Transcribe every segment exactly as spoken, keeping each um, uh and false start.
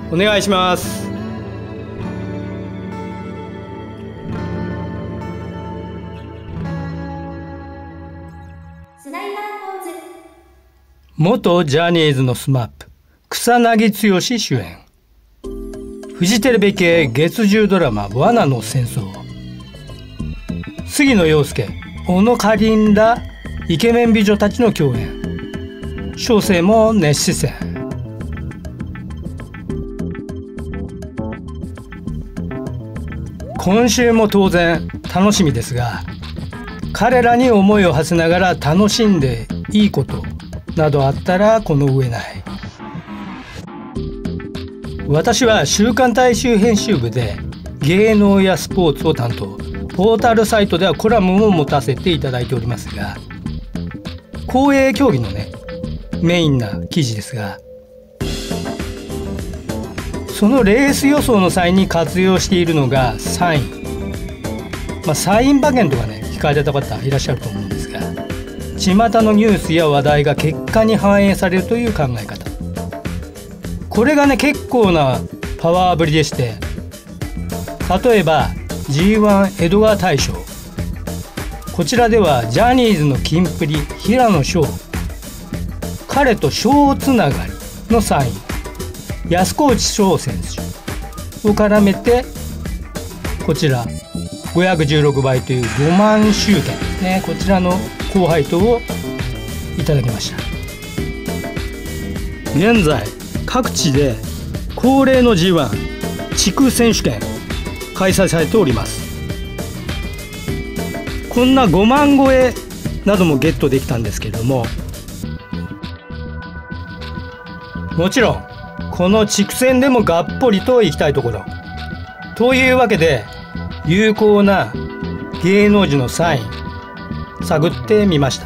お願いします。 スナイパーポーズ。 元ジャニーズのスマップ草薙剛主演、フジテレビ系月じゅうドラマ罠の戦争、杉野遥亮、小野かりんらイケメン美女たちの共演、小生も熱視線。今週も当然楽しみですが、彼らに思いを馳せながら楽しんでいいことなどあったらこの上ない。私は週刊大衆編集部で芸能やスポーツを担当、ポータルサイトではコラムも持たせていただいておりますが、公営競技のねメインな記事ですが、そのレース予想の際に活用しているのがサイン、まあ、サイン馬券とかね聞かれた方いらっしゃると思うんですが、巷のニュースや話題が結果に反映されるという考え方、これがね結構なパワーぶりでして、例えば ジーワン 江戸川大賞、こちらではジャニーズのキンプリ平野翔、彼と賞つながりのサイン安河内翔選手を絡めて、こちらごひゃくじゅうろくばいというごまんしゅうけんですね、こちらの高配当をいただきました。現在各地で恒例の ジーワン 地区選手権開催されております。こんなごまん超えなどもゲットできたんですけれども、もちろんこの地区戦でもがっぽりと行きたいところというわけで、有効な芸能人のサイン探ってみました。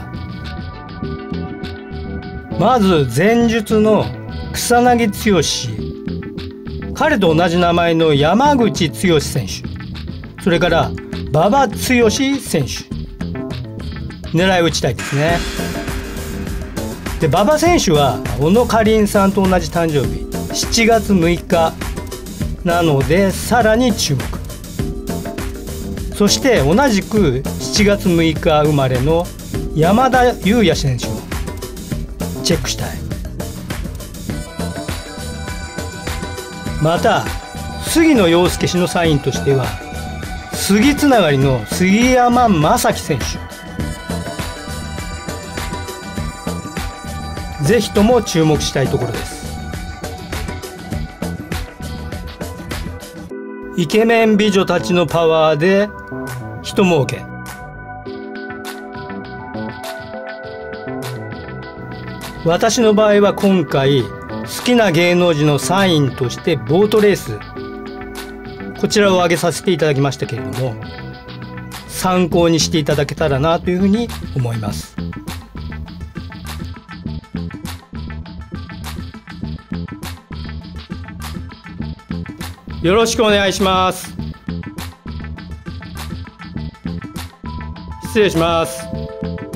まず前述の草薙剛、彼と同じ名前の山口剛選手、それから馬場剛選手、狙い撃ちたいですね。で馬場選手は小野かりんさんと同じ誕生日しちがつむいかなのでさらに注目。そして同じくしちがつむいか生まれの山田裕也選手もチェックしたい。また杉野遥亮氏のサインとしては杉つながりの杉山正樹選手、ぜひとも注目したいところです。イケメン美女たちのパワーで人儲け。私の場合は今回好きな芸能人のサインとしてボートレース、こちらを挙げさせていただきましたけれども、参考にしていただけたらなというふうに思います。よろしくお願いします。失礼します。